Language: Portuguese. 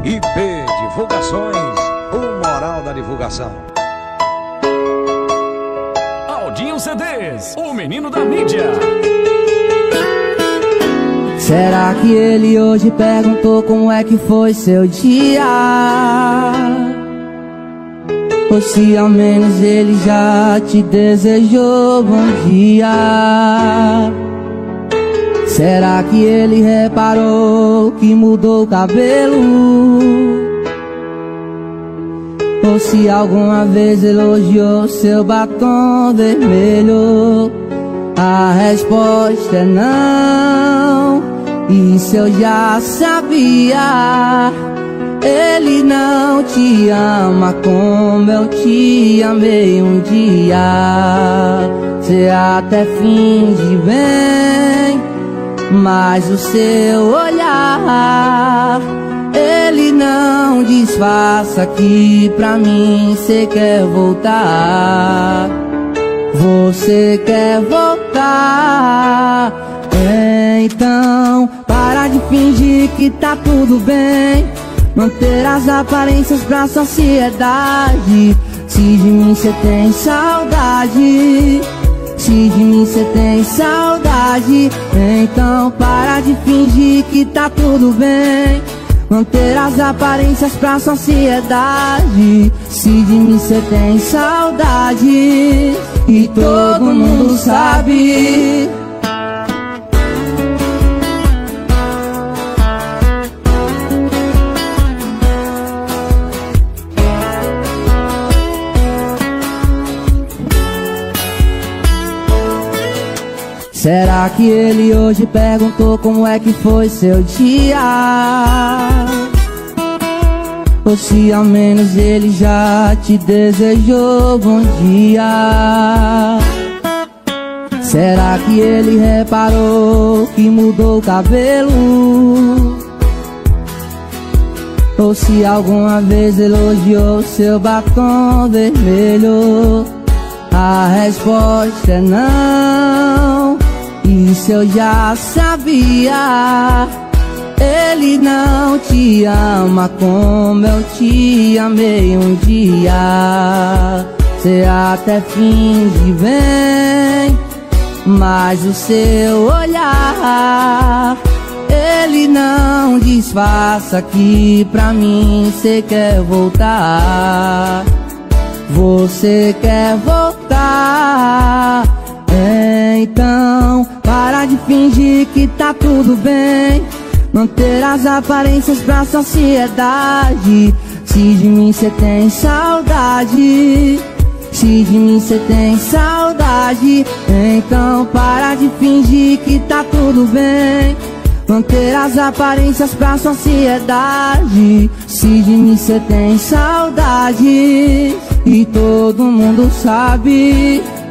IP Divulgações, o moral da divulgação. Aldinho CDs, o menino da mídia. Será que ele hoje perguntou como é que foi seu dia? Ou se ao menos ele já te desejou bom dia? Será que ele reparou que mudou o cabelo? Ou se alguma vez elogiou seu batom vermelho? A resposta é não. Isso eu já sabia. Ele não te ama como eu te amei um dia. Cê até finge bem, mas o seu olhar, ele não disfarça que pra mim cê quer voltar. Você quer voltar? Então para de fingir que tá tudo bem, manter as aparências pra sociedade. Se de mim cê tem saudade, se de mim cê tem saudade, então para de fingir que tá tudo bem, manter as aparências pra sociedade. Se de mim cê tem saudade, e todo mundo sabe. Será que ele hoje perguntou como é que foi seu dia? Ou se ao menos ele já te desejou bom dia? Será que ele reparou que mudou o cabelo? Ou se alguma vez elogiou seu batom vermelho? A resposta é não. Isso eu já sabia. Ele não te ama como eu te amei um dia. Cê até finge bem, mas o seu olhar, ele não disfarça que pra mim cê quer voltar. Você quer voltar? Então para de fingir que tá tudo bem, manter as aparências pra sociedade. Se de mim cê tem saudade, se de mim cê tem saudade, então para de fingir que tá tudo bem, manter as aparências pra sociedade. Se de mim cê tem saudade, e todo mundo sabe.